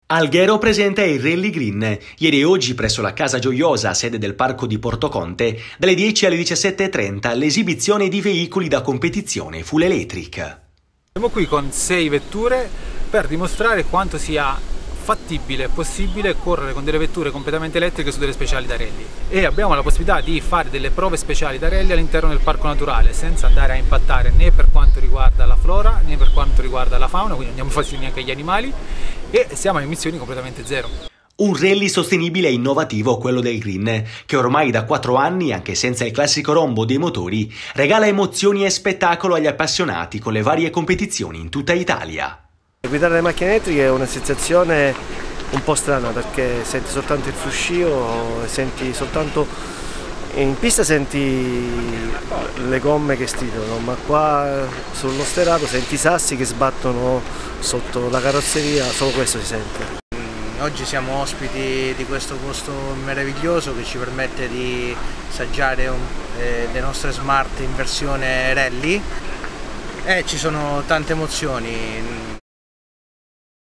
Alghero presenta il Rally Green, ieri e oggi presso la Casa Gioiosa, sede del Parco di Portoconte, dalle 10 alle 17:30 l'esibizione di veicoli da competizione full electric. Siamo qui con 6 vetture per dimostrare quanto sia fattibile e possibile correre con delle vetture completamente elettriche su delle speciali da rally, e abbiamo la possibilità di fare delle prove speciali da rally all'interno del parco naturale senza andare a impattare né per quanto riguarda la flora né per quanto riguarda la fauna, quindi non andiamo fastidio neanche agli animali e siamo a emissioni completamente zero. Un rally sostenibile e innovativo quello del Green, che ormai da 4 anni, anche senza il classico rombo dei motori, regala emozioni e spettacolo agli appassionati con le varie competizioni in tutta Italia. Guidare le macchine elettriche è una sensazione un po' strana perché senti soltanto il fruscio, senti soltanto in pista senti le gomme che stridano, ma qua sullo sterrato senti i sassi che sbattono sotto la carrozzeria, solo questo si sente. Oggi siamo ospiti di questo posto meraviglioso che ci permette di assaggiare le nostre Smart in versione rally e ci sono tante emozioni.